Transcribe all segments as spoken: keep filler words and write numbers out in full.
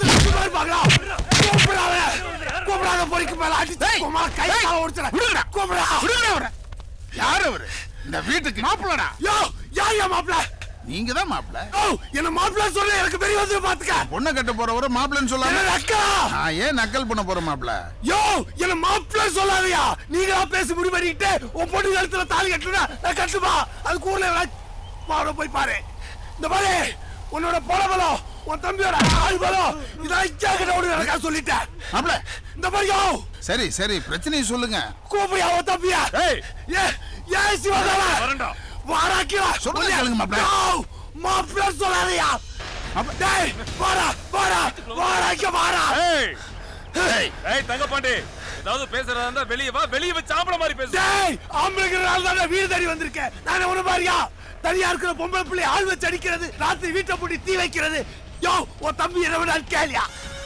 சுமார் பாக்கடா கூப்பிடாத கூப்பிடாத போய்க்கு மேல அடிச்சு கோமா கை கால ஒடிச்சற விடுடா கூப்பிடா விடுடா அவர யார் அவரு இந்த வீட்டுக்கு மாப்பிள்ளடா யோ யார் யா மாப்பிள்ள நீங்க தான் மாப்பிள்ள ஓ என்ன மாப்பிள்ள சொல்ல எனக்கு பெரிய வந்து பாத்துக்க பொண்ணு கட்ட போறவர மாப்பிள்ளன்னு சொல்லாம அக்கா நான் ஏன் நக்கல் பண்ண போற மாப்பிள்ள யோ என்ன மாப்பிள்ள சொல்லாதயா நீங்களா பேசி முடி பண்ணிட்டு உன் பொண்ணு கழுத்துல தாலி கட்டுனா நான் கட்டுமா அது கூர்ல மாவட போய் பாரு இந்த பாரு உன்னோட பொறவலோ உன் தம்பியோட ஆள் வலோ இதான் இச்சாக்கிட்ட ஓடு எனக்கா சொல்லிட்டேன் மாப்பிள்ள இந்த பாரு சரி சரி பிரச்சனையை சொல்லுங்க கூப்பியா உன் தம்பியா ஏய் ஏ ஏ சிவகாம வரண்டா வாராக்கியா சொல்லுங்க கேளுங்க மாப்ள மாப்ள சொல்லாதயா டேய் வாரா வாரா வாராக்கியா வாரா ஏய் ஏய் ஏய் தங்கபாண்டி ஏதாவது பேசறதா இருந்தா வெளிய வா வெளிய வச்சு ஆம்பள மாதிரி பேசு டேய் ஆம்பளங்கறால தான் வீடு தேடி வந்திருக்கேன் நான் உன பாரியா தனியா இருக்கிற பொம்பளை பிள்ளை ஆள் வச்சு அடிக்கிறது ராத்திரி வீட்டை பூட்டி தீ வைக்கிறது யோ ஓ தம்பி என்ன வேணா கேளியா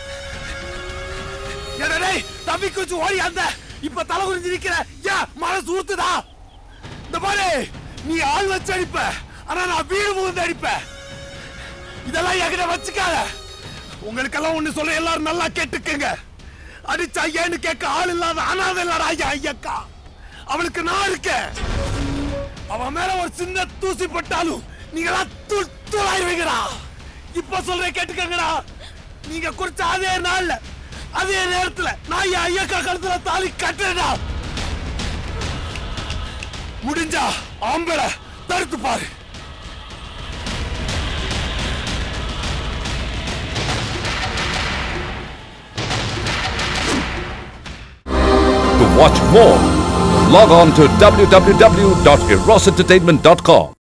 டேய் தம்பி குச்சு ஓடி அந்த இப்ப தலை குனிஞ்சு நிக்கிற யா மனசு ஊத்துதா இந்த பாரு நீ ஆள் வச்சு அடிப்ப ஆனா நான் வீடு மூந்து அடிப்பேன் இதெல்லாம் என்கிட்ட வச்சுக்காத உங்களுக்கெல்லாம் ஒண்ணு சொல்ல எல்லாரும் நல்லா கேட்டுக்கங்க அடிச்சா ஏன்னு கேட்க ஆள் இல்லாத அனாதை இல்லடா ஐயா ஐயக்கா அவளுக்கு நான் இருக்கேன் அவன் மேல ஒரு சின்ன தூசி பட்டாலும் நீங்களா தூள் தூளாயிருவீங்கடா இப்ப சொல்றேன் கேட்டுக்கங்கடா நீங்க குறிச்ச அதே நாள்ல அதே நேரத்துல நான் என் ஐயக்கா கழுத்துல தாலி கட்டுறேன்டா முடிஞ்சா ஆம்பளை தடுத்து பாரு To watch more, log on to w w w dot eros entertainment dot com.